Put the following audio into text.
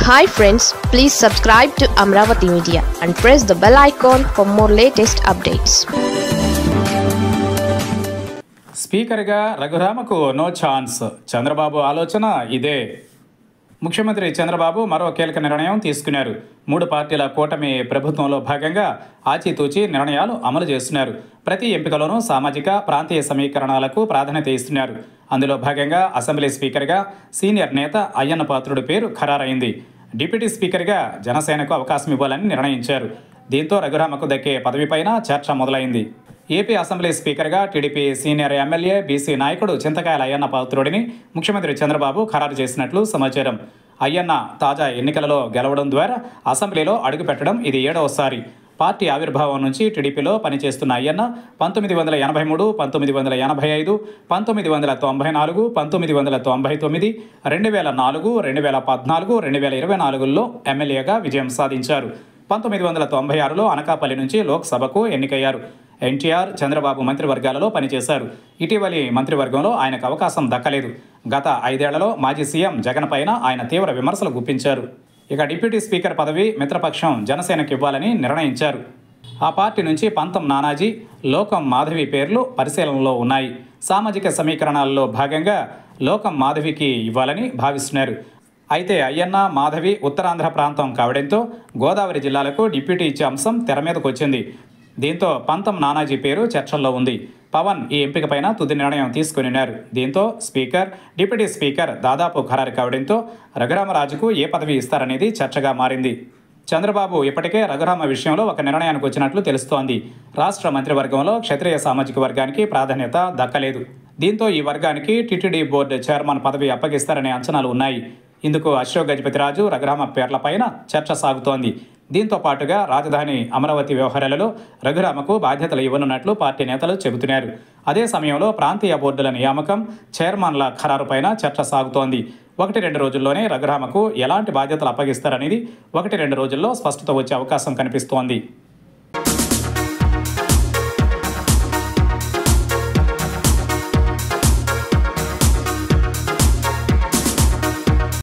Hi friends, please subscribe to Amravati Media and press the bell icon for more latest updates. స్పీకర్గా రఘురామకు no chance. Chandrababu ఆలోచన ఇదే. ముఖ్యమంత్రి చంద్రబాబు మరో కీలక నిర్ణయం తీసుకున్నారు. 3 పార్టీల కూటమి ప్రభుత్వంలో భాగంగా ఆచితూచి నిర్ణయాలు అమలు చేస్తున్నారు. ప్రతి ఎంపికలోనూ సామాజిక ప్రాంతీయ సమీకరణాలకు ప్రాధాన్యత ఇస్తున్నారు. అందులో భాగంగా అసెంబ్లీ స్పీకర్గా సీనియర్ నేత అయ్యన్న పాత్రుడి పేరు ఖరారైంది. డిప్యూటీ స్పీకర్గా జనసేనకు అవకాశం ఇవ్వాలని నిర్ణయించారు. దీంతో రఘురామకు దక్కే పదవిపైన చర్చ మొదలైంది. ఏపీ అసెంబ్లీ స్పీకర్గా టీడీపీ సీనియర్ ఎమ్మెల్యే బీసీ నాయకుడు చింతకాయల అయ్యన్న పాత్రుడిని ముఖ్యమంత్రి చంద్రబాబు ఖరారు చేసినట్లు సమాచారం. అయ్యన్న తాజా ఎన్నికలలో గెలవడం ద్వారా అసెంబ్లీలో అడుగుపెట్టడం ఇది 7వసారి. పార్టీ ఆవిర్భావం నుంచి టీడీపీలో పనిచేస్తున్న అయ్యన్న 1983, 1985, 1994, 1999, 2004, 2014, 2024లో ఎమ్మెల్యేగా విజయం సాధించారు. 1996లో అనకాపల్లి నుంచి లోక్సభకు ఎన్నికయ్యారు. ఎన్టీఆర్, చంద్రబాబు మంత్రివర్గాలలో పనిచేశారు. ఇటీవలి మంత్రివర్గంలో ఆయనకు అవకాశం దక్కలేదు. గత 5 ఏళ్లలో మాజీ సీఎం జగన్ పైన ఆయన తీవ్ర విమర్శలు గుప్పించారు. ఇక డిప్యూటీ స్పీకర్ పదవి మిత్రపక్షం జనసేనకు ఇవ్వాలని నిర్ణయించారు. ఆ పార్టీ నుంచి పంతం నానాజీ, లోకం మాధవి పేర్లు పరిశీలనలో ఉన్నాయి. సామాజిక సమీకరణాల్లో భాగంగా లోకం మాధవికి ఇవ్వాలని భావిస్తున్నారు. అయితే అయ్యన్న, మాధవి ఉత్తరాంధ్ర ప్రాంతం కావడంతో గోదావరి జిల్లాలకు డిప్యూటీ ఇచ్చే అంశం తెర మీదకు వచ్చింది. దీంతో పంతం నానాజీ పేరు చర్చల్లో ఉంది. పవన్ ఈ ఎంపికపైన తుది నిర్ణయం తీసుకున్నారు. దీంతో స్పీకర్, డిప్యూటీ స్పీకర్ దాదాపు ఖరారు కావడంతో రఘురామరాజుకు ఏ పదవి ఇస్తారనేది చర్చగా మారింది. చంద్రబాబు ఇప్పటికే రఘురామ విషయంలో ఒక నిర్ణయానికి వచ్చినట్లు తెలుస్తోంది. రాష్ట్ర మంత్రివర్గంలో క్షత్రియ సామాజిక వర్గానికి ప్రాధాన్యత దక్కలేదు. దీంతో ఈ వర్గానికి టీటీడీ బోర్డు చైర్మన్ పదవి అప్పగిస్తారనే అంచనాలు ఉన్నాయి. ఇందుకు అశోక్ గజపతిరాజు, రఘురామ పేర్లపైన చర్చ సాగుతోంది. దీంతో పాటుగా రాజధాని అమరావతి వ్యవహారాలలో రఘురామకు బాధ్యతలు ఇవ్వనున్నట్లు పార్టీ నేతలు చెబుతున్నారు. అదే సమయంలో ప్రాంతీయ బోర్డుల నియామకం, చైర్మన్ల ఖరారుపైన చర్చ సాగుతోంది. 1-2 రోజుల్లోనే రఘురామకు ఎలాంటి బాధ్యతలు అప్పగిస్తారనేది 1-2 రోజుల్లో స్పష్టత వచ్చే అవకాశం కనిపిస్తోంది.